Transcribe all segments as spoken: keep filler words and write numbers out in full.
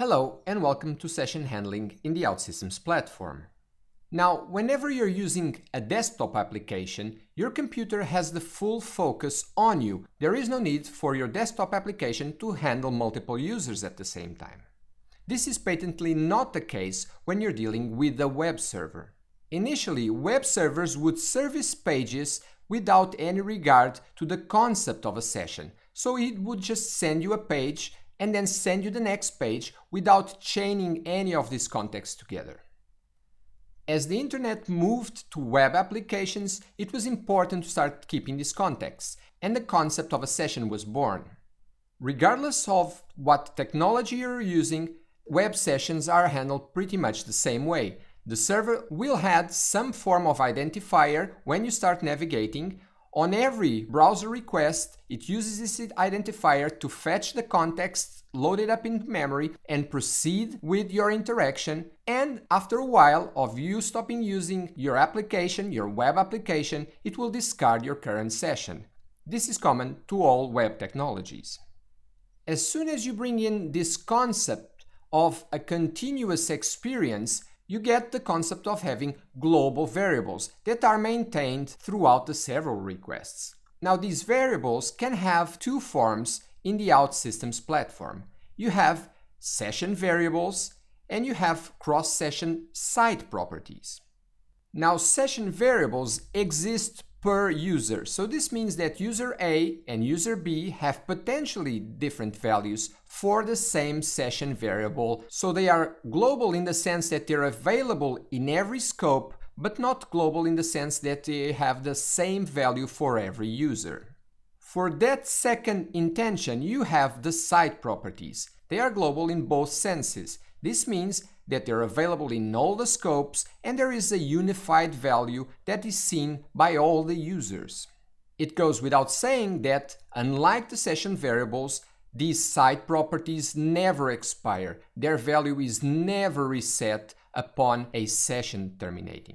Hello and welcome to Session Handling in the OutSystems platform. Now, whenever you're using a desktop application, your computer has the full focus on you. There is no need for your desktop application to handle multiple users at the same time. This is patently not the case when you're dealing with a web server. Initially, web servers would service pages without any regard to the concept of a session, so it would just send you a page and then send you the next page without chaining any of these contexts together. As the internet moved to web applications, it was important to start keeping these contexts, and the concept of a session was born. Regardless of what technology you're using, web sessions are handled pretty much the same way. The server will have some form of identifier when you start navigating. On every browser request, it uses this identifier to fetch the context, load it up in memory, and proceed with your interaction. And after a while of you stopping using your application, your web application, it will discard your current session. This is common to all web technologies. As soon as you bring in this concept of a continuous experience, you get the concept of having global variables that are maintained throughout the several requests. Now, these variables can have two forms in the OutSystems platform. You have session variables and you have cross-session site properties. Now, session variables exist per user, so this means that user A and user B have potentially different values for the same session variable, so they are global in the sense that they're available in every scope, but not global in the sense that they have the same value for every user. For that second intention, you have the site properties. They are global in both senses. This means that they're available in all the scopes and there is a unified value that is seen by all the users. It goes without saying that, unlike the session variables, these site properties never expire. Their value is never reset upon a session terminating.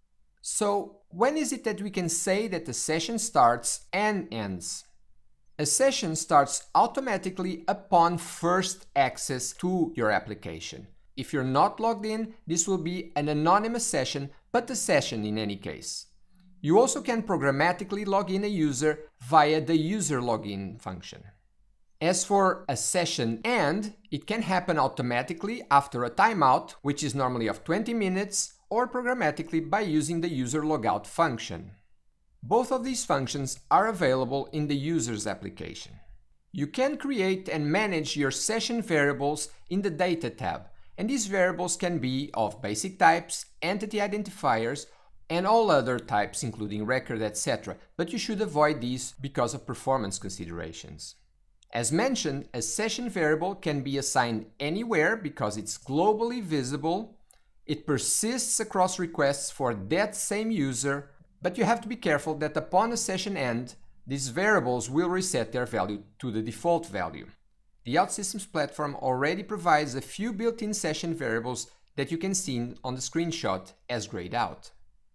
So, when is it that we can say that the session starts and ends? A session starts automatically upon first access to your application. If you're not logged in, this will be an anonymous session, but a session in any case. You also can programmatically log in a user via the user login function. As for a session end, it can happen automatically after a timeout, which is normally of twenty minutes, or programmatically by using the user logout function. Both of these functions are available in the user's application. You can create and manage your session variables in the Data tab, and these variables can be of basic types, entity identifiers, and all other types including record, et cetera, but you should avoid these because of performance considerations. As mentioned, a session variable can be assigned anywhere because it's globally visible, it persists across requests for that same user, but you have to be careful that upon a session end, these variables will reset their value to the default value. The OutSystems platform already provides a few built-in session variables that you can see on the screenshot as grayed out.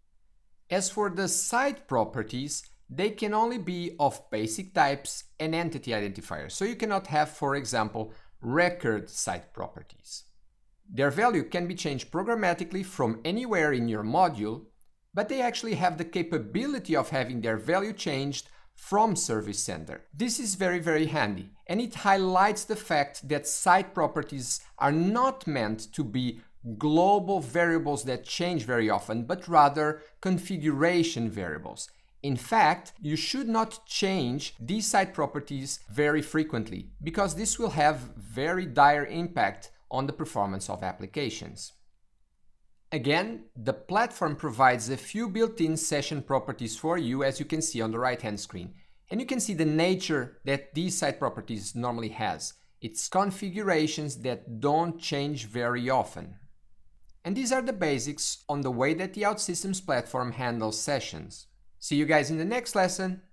As for the site properties, they can only be of basic types and entity identifiers, so you cannot have, for example, record site properties. Their value can be changed programmatically from anywhere in your module, but they actually have the capability of having their value changed from Service Center. This is very, very handy, and it highlights the fact that site properties are not meant to be global variables that change very often, but rather configuration variables. In fact, you should not change these site properties very frequently, because this will have very dire impact on the performance of applications. Again, the platform provides a few built-in session properties for you, as you can see on the right-hand screen. And you can see the nature that these site properties normally has. It's configurations that don't change very often. And these are the basics on the way that the OutSystems platform handles sessions. See you guys in the next lesson.